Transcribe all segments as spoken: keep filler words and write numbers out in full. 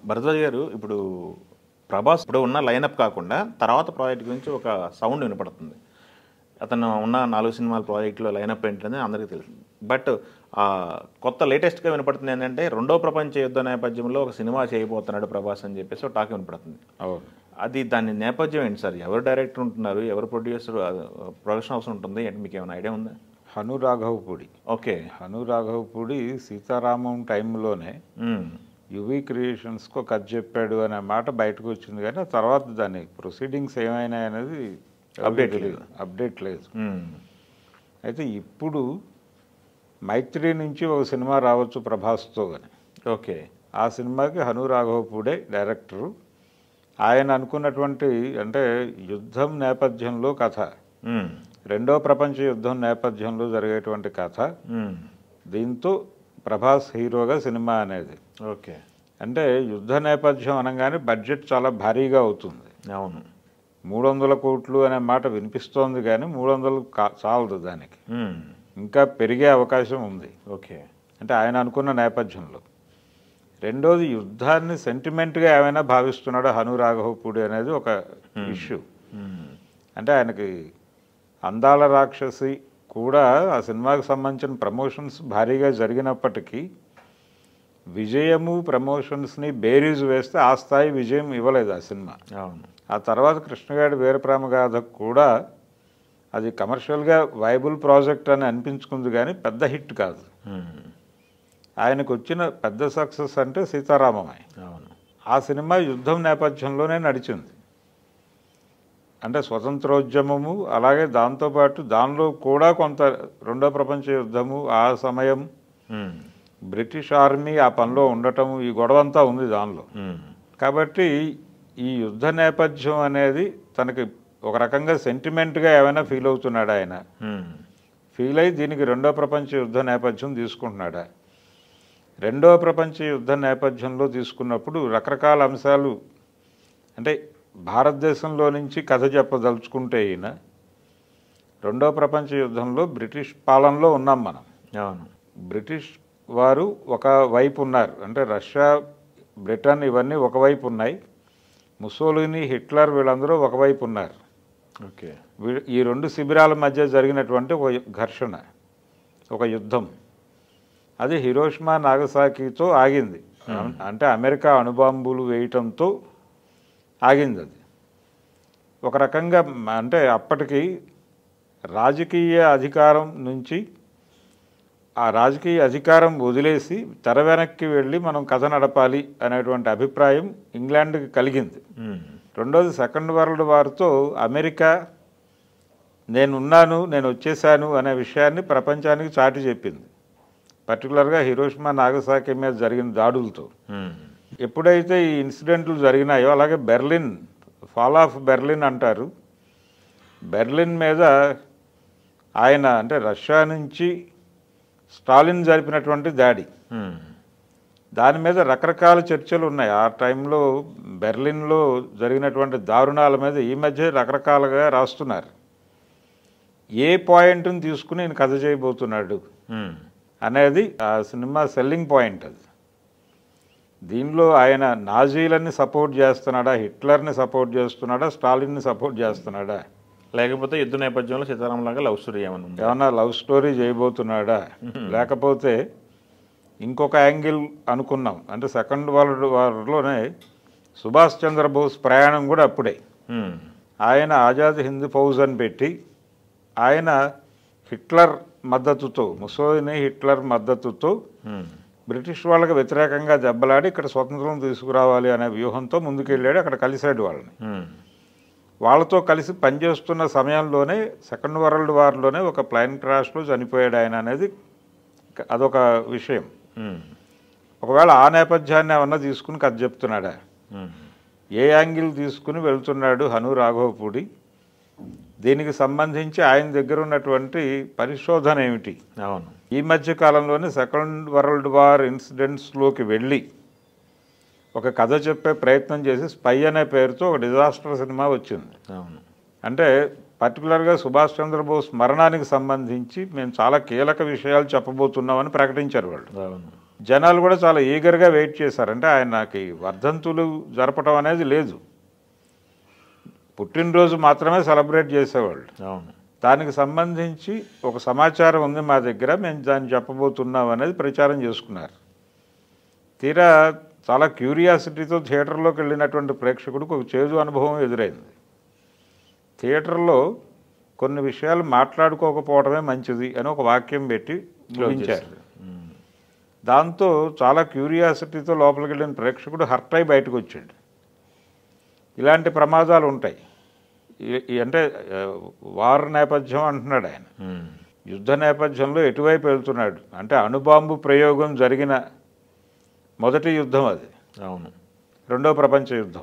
భరద్వాజ్ గారు, ఇప్పుడు ప్రభాస్ ఇప్పుడు ఉన్న లైనప్ కాకుండా తర్వాత ప్రాజెక్ట్ గురించి ఒక సౌండ్ వినపడుతుంది. అతను ఉన్న నాలుగు సినిమాల ప్రాజెక్టులో లైనప్ ఏంటనేది అందరికీ తెలుసు. బట్ కొత్త లేటెస్ట్గా వినపడుతుంది ఏంటంటే రెండో ప్రపంచ యుద్ధ నేపథ్యంలో ఒక సినిమా చేయబోతున్నాడు ప్రభాస్ అని చెప్పేసి ఒక టాక్ వినపడుతుంది. అది దాని నేపథ్యం ఏంటి సార్? ఎవరు డైరెక్టర్ ఉంటున్నారు, ఎవరు ప్రొడ్యూసర్, ప్రొడక్షన్ హౌస్ ఉంటుంది అంటే మీకు ఏమైనా ఐడియా ఉందా? హను రాఘవపూడి. ఓకే. హను రాఘవపూడి సీతారామం టైంలోనే యువి క్రియేషన్స్కు కథ చెప్పాడు అనే మాట బయటకు వచ్చింది, కానీ ఆ తర్వాత దాని ప్రొసీడింగ్స్ ఏమైనా అనేది అప్డేట్ లేదు అప్డేట్ లేదు అయితే ఇప్పుడు మైత్రి నుంచి ఒక సినిమా రావచ్చు ప్రభాస్తో అని. ఓకే. ఆ సినిమాకి హను రాఘవపూడే డైరెక్టరు. ఆయన అనుకున్నటువంటి అంటే యుద్ధం నేపథ్యంలో కథ, రెండో ప్రపంచ యుద్ధం నేపథ్యంలో జరిగేటువంటి కథ, దీంతో ప్రభాస్ హీరోగా సినిమా అనేది. ఓకే. అంటే యుద్ధ నేపథ్యం అనగానే బడ్జెట్ చాలా భారీగా అవుతుంది. అవును. మూడు వందల కోట్లు అనే మాట వినిపిస్తోంది, కానీ మూడు వందలు చాలదు, దానికి ఇంకా పెరిగే అవకాశం ఉంది. ఓకే. అంటే ఆయన అనుకున్న నేపథ్యంలో. రెండోది, యుద్ధాన్ని సెంటిమెంట్గా ఏమైనా భావిస్తున్నాడో హను రాఘవపూడి అనేది ఒక ఇష్యూ. అంటే ఆయనకి అందాల రాక్షసి కూడా ఆ సినిమాకి సంబంధించిన ప్రమోషన్స్ భారీగా జరిగినప్పటికీ విజయము ప్రమోషన్స్ని బేరీజ్ వేస్తే ఆ స్థాయి విజయం ఇవ్వలేదు ఆ సినిమా. అవును. ఆ తర్వాత కృష్ణగాడి వీరప్రేమగాథ కూడా అది కమర్షియల్గా వైబుల్ ప్రాజెక్ట్ అని అనిపించుకుంది, కానీ పెద్ద హిట్ కాదు. ఆయనకు వచ్చిన పెద్ద సక్సెస్ అంటే సీతారామమే. అవును. ఆ సినిమా యుద్ధం నేపథ్యంలోనే నడిచింది. అంటే స్వతంత్రోద్యమము, అలాగే దాంతోపాటు దానిలో కూడా కొంత రెండో ప్రపంచ యుద్ధము, ఆ సమయం బ్రిటిష్ ఆర్మీ ఆ పనిలో ఉండటము, ఈ గొడవంతా ఉంది దానిలో. కాబట్టి ఈ యుద్ధ నేపథ్యం అనేది తనకి ఒక రకంగా సెంటిమెంట్గా ఏమైనా ఫీల్ అవుతున్నాడా ఆయన, ఫీల్ అయ్యి దీనికి రెండో ప్రపంచ యుద్ధ నేపథ్యం తీసుకుంటున్నాడా? రెండో ప్రపంచ యుద్ధ నేపథ్యంలో తీసుకున్నప్పుడు రకరకాల అంశాలు, అంటే భారతదేశంలో నుంచి కథ చెప్పదలుచుకుంటే ఈయన రెండో ప్రపంచ యుద్ధంలో బ్రిటిష్ పాలనలో ఉన్నాం మనం. అవును. బ్రిటిష్ వారు ఒక వైపు ఉన్నారు, అంటే రష్యా, బ్రిటన్ ఇవన్నీ ఒకవైపు ఉన్నాయి. ముసోలిని, హిట్లర్ వీళ్ళందరూ ఒకవైపు ఉన్నారు. ఓకే. ఈ రెండు శిబిరాల మధ్య జరిగినటువంటి ఒక ఘర్షణ, ఒక యుద్ధం, అది హిరోషిమా నాగసాకితో ఆగింది. అంటే అమెరికా అణుబాంబులు వేయటంతో ఆగింది అది. ఒక రకంగా అంటే అప్పటికి రాజకీయ అధికారం నుంచి ఆ రాజకీయ అధికారం వదిలేసి తెర వెనక్కి వెళ్ళి మనం కథ నడపాలి అనేటువంటి అభిప్రాయం ఇంగ్లాండ్కి కలిగింది. రెండోది, సెకండ్ వరల్డ్ వార్తో అమెరికా నేనున్నాను, నేను వచ్చేసాను అనే విషయాన్ని ప్రపంచానికి చాటి చెప్పింది. పర్టికులర్గా హిరోషిమా నాగసాకి మీద జరిగిన దాడులతో ఎప్పుడైతే ఈ ఇన్సిడెంట్లు జరిగినాయో, అలాగే బెర్లిన్, ఫాల్ ఆఫ్ బెర్లిన్ అంటారు, బెర్లిన్ మీద ఆయన అంటే రష్యా నుంచి స్టాలిన్ జరిపినటువంటి దాడి, దాని మీద రకరకాల చర్చలు ఉన్నాయి. ఆ టైంలో బెర్లిన్లో జరిగినటువంటి దారుణాల మీద ఈ మధ్య రకరకాలుగా రాస్తున్నారు. ఏ పాయింట్ని తీసుకుని నేను కథ చేయబోతున్నాడు అనేది ఆ సినిమా సెల్లింగ్ పాయింట్. అది దీనిలో ఆయన నాజీలని సపోర్ట్ చేస్తున్నాడా, హిట్లర్ని సపోర్ట్ చేస్తున్నాడా, స్టాలిన్ని సపోర్ట్ చేస్తున్నాడా, లేకపోతే యుద్ధ నేపథ్యంలో సీతారాంలాగా లవ్ స్టోరీ ఏమన్నా ఏమన్నా లవ్ స్టోరీ చేయబోతున్నాడా, లేకపోతే ఇంకొక యాంగిల్ అనుకున్నాం. అంటే సెకండ్ వరల్డ్ వార్లోనే సుభాష్ చంద్రబోస్ ప్రయాణం కూడా అప్పుడే. ఆయన ఆజాద్ హింద్ ఫౌజ్ అని పెట్టి ఆయన హిట్లర్ మద్దతుతో, ముసోలిని హిట్లర్ మద్దతుతో బ్రిటిష్ వాళ్ళకి వ్యతిరేకంగా దెబ్బలాడి ఇక్కడ స్వతంత్రం తీసుకురావాలి అనే వ్యూహంతో ముందుకెళ్ళాడు. అక్కడ కలిసాడు వాళ్ళని. వాళ్ళతో కలిసి పనిచేస్తున్న సమయంలోనే సెకండ్ వరల్డ్ వార్లోనే ఒక ప్లేన్ క్రాష్లో చనిపోయాడు ఆయన అనేది అదొక విషయం. ఒకవేళ ఆ నేపథ్యాన్ని ఏమన్నా తీసుకుని కథ చెప్తున్నాడా, ఏ యాంగిల్ తీసుకుని వెళ్తున్నాడు హను రాఘవపూడి, దీనికి సంబంధించి ఆయన దగ్గర ఉన్నటువంటి పరిశోధన ఏమిటి? అవును. ఈ మధ్య కాలంలోనే సెకండ్ వరల్డ్ వార్ ఇన్సిడెంట్స్లోకి వెళ్ళి ఒక కథ చెప్పే ప్రయత్నం చేసి స్పై అనే పేరుతో ఒక డిజాస్టర్ సినిమా వచ్చింది. అవును. అంటే పర్టికులర్గా సుభాష్ చంద్రబోస్ మరణానికి సంబంధించి మేము చాలా కీలక విషయాలు చెప్పబోతున్నామని ప్రకటించారు వాళ్ళు. అవును. జనాలు కూడా చాలా ఈగర్గా వెయిట్ చేశారు. అంటే ఆయనకి వర్ధంతులు జరపడం అనేది లేదు, పుట్టినరోజు మాత్రమే సెలబ్రేట్ చేసేవాళ్ళు. అవును. దానికి సంబంధించి ఒక సమాచారం ఉంది మా దగ్గర, మేము దాన్ని చెప్పబోతున్నాం అనేది ప్రచారం చేసుకున్నారు. తీరా చాలా క్యూరియాసిటీతో థియేటర్లోకి వెళ్ళినటువంటి ప్రేక్షకుడికి ఒక చేదు అనుభవం ఎదురైంది. థియేటర్లో కొన్ని విషయాలు మాట్లాడుకోకపోవడమే మంచిది అని ఒక వాక్యం పెట్టి ముగించారు. దాంతో చాలా క్యూరియాసిటీతో లోపలికి వెళ్ళిన ప్రేక్షకుడు హర్ట్ అయి బయటకు వచ్చాడు. ఇలాంటి ప్రమాదాలు ఉంటాయి. అంటే వార్ నేపథ్యం అంటున్నాడు ఆయన, యుద్ధ నేపథ్యంలో ఎటువైపు వెళ్తున్నాడు అంటే అణుబాంబు ప్రయోగం జరిగిన మొదటి యుద్ధం అది. అవును. రెండో ప్రపంచ యుద్ధం.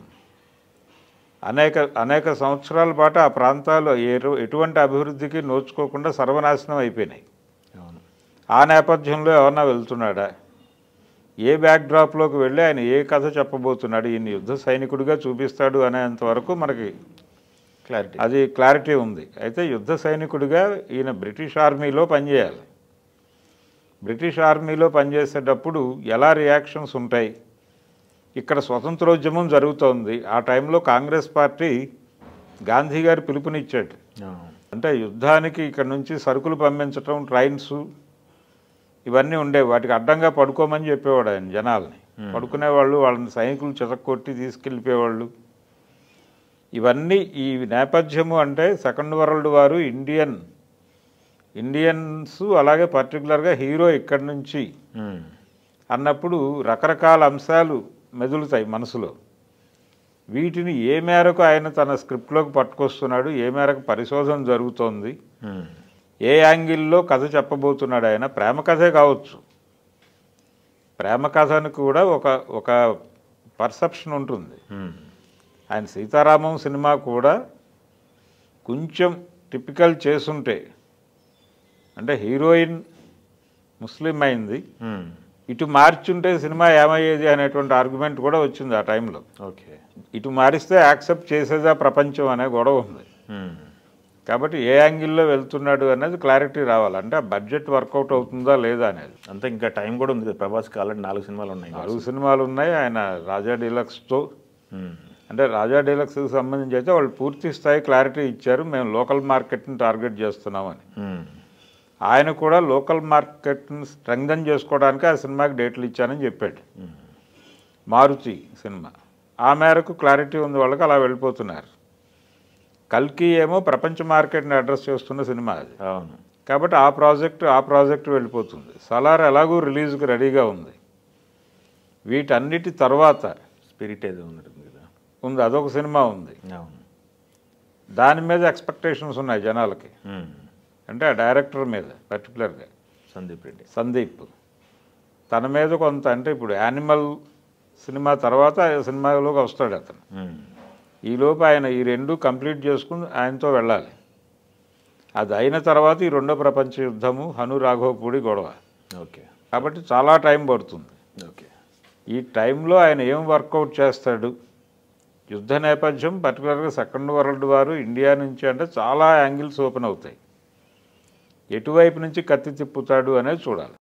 అనేక అనేక సంవత్సరాల పాటు ఆ ప్రాంతాలు ఎటువంటి అభివృద్ధికి నోచుకోకుండా సర్వనాశనం అయిపోయినాయి. అవును. ఆ నేపథ్యంలో ఎవరన్నా వెళ్తున్నాడా, ఏ బ్యాక్డ్రాప్లోకి వెళ్ళి ఆయన ఏ కథ చెప్పబోతున్నాడు, ఈయన యుద్ధ సైనికుడిగా చూపిస్తాడు అనేంతవరకు మనకి క్లారిటీ అది క్లారిటీ ఉంది. అయితే యుద్ధ సైనికుడిగా ఈయన బ్రిటిష్ ఆర్మీలో పనిచేయాలి. బ్రిటిష్ ఆర్మీలో పనిచేసేటప్పుడు ఎలా రియాక్షన్స్ ఉంటాయి, ఇక్కడ స్వతంత్రోద్యమం జరుగుతోంది, ఆ టైంలో కాంగ్రెస్ పార్టీ గాంధీ గారు పిలుపునిచ్చాడు. అంటే యుద్ధానికి ఇక్కడ నుంచి సరుకులు పంపించటం, ట్రైన్స్ ఇవన్నీ ఉండేవి, వాటికి అడ్డంగా పడుకోమని చెప్పేవాడు ఆయన జనాల్ని. పడుకునేవాళ్ళు, వాళ్ళని సైనికులు చితక్కొట్టి తీసుకెళ్ళిపోయేవాళ్ళు. ఇవన్నీ ఈ నేపథ్యము అంటే second world war Indian Indians అలాగే పర్టికులర్గా హీరో ఇక్కడి నుంచి అన్నప్పుడు రకరకాల అంశాలు మెదులుతాయి మనసులో. వీటిని ఏ మేరకు ఆయన తన స్క్రిప్ట్లోకి పట్టుకొస్తున్నాడు, ఏ మేరకు పరిశోధన జరుగుతోంది, ఏ యాంగిల్లో కథ చెప్పబోతున్నాడు ఆయన. ప్రేమ కథే కావచ్చు, ప్రేమ కథను కూడా ఒక ఒక పర్సెప్షన్ ఉంటుంది. ఆయన సీతారామం సినిమా కూడా కొంచెం టిపికల్ చేసుంటే, అంటే హీరోయిన్ ముస్లిం అయింది, ఇటు మార్చుంటే సినిమా ఏమయ్యేది అనేటువంటి ఆర్గ్యుమెంట్ కూడా వచ్చింది ఆ టైంలో. ఓకే, ఇటు మారిస్తే యాక్సెప్ట్ చేసేదా ప్రపంచం అనే గొడవ ఉంది. కాబట్టి ఏ యాంగిల్లో వెళ్తున్నాడు అనేది క్లారిటీ రావాలి. అంటే ఆ బడ్జెట్ వర్కౌట్ అవుతుందా లేదా అనేది. అంతే, ఇంకా టైం కూడా ఉంది. ప్రభాస్కి ఆల్రెడీ నాలుగు సినిమాలు ఉన్నాయి. నాలుగు సినిమాలు ఉన్నాయి. ఆయన రాజా డీలక్స్తో, అంటే రాజా డీలక్స్కి సంబంధించి అయితే వాళ్ళు పూర్తి స్థాయి క్లారిటీ ఇచ్చారు, మేము లోకల్ మార్కెట్ని టార్గెట్ చేస్తున్నామని. ఆయన కూడా లోకల్ మార్కెట్ని స్ట్రెంగ్థన్ చేసుకోవడానికి ఆ సినిమాకి డేట్లు ఇచ్చానని చెప్పాడు. మారుతి సినిమా ఆ మేరకు క్లారిటీ ఉంది వాళ్ళకి, అలా వెళ్ళిపోతున్నారు. కల్కి ఏమో ప్రపంచ మార్కెట్ని అడ్రస్ చేస్తున్న సినిమా అది. అవును. కాబట్టి ఆ ప్రాజెక్టు ఆ ప్రాజెక్టు వెళ్ళిపోతుంది. సలార్ ఎలాగూ రిలీజ్కి రెడీగా ఉంది. వీటన్నిటి తర్వాత స్పిరిట్ ఏదో ఉంది కదా, ఉంది, అదొక సినిమా ఉంది. అవును. దాని మీద ఎక్స్పెక్టేషన్స్ ఉన్నాయి జనాలకి. అంటే ఆ డైరెక్టర్ మీద పర్టికులర్గా సందీప్ రెడ్డి సందీప్ తన మీద కొంత, అంటే ఇప్పుడు యానిమల్ సినిమా తర్వాత ఆ సినిమాలోకి వస్తాడు అతను. ఈలోపు ఆయన ఈ రెండు కంప్లీట్ చేసుకుని ఆయనతో వెళ్ళాలి. అది అయిన తర్వాత ఈ రెండో ప్రపంచ యుద్ధము, హను రాఘవపూడి గొడవ. ఓకే. కాబట్టి చాలా టైం పడుతుంది. ఓకే. ఈ టైంలో ఆయన ఏం వర్కౌట్ చేస్తాడు, యుద్ధ నేపథ్యం పర్టికులర్గా సెకండ్ వరల్డ్ వారు ఇండియా నుంచి అంటే చాలా యాంగిల్స్ ఓపెన్ అవుతాయి. ఎటువైపు నుంచి కత్తి తిప్పుతాడు అనేది చూడాలి.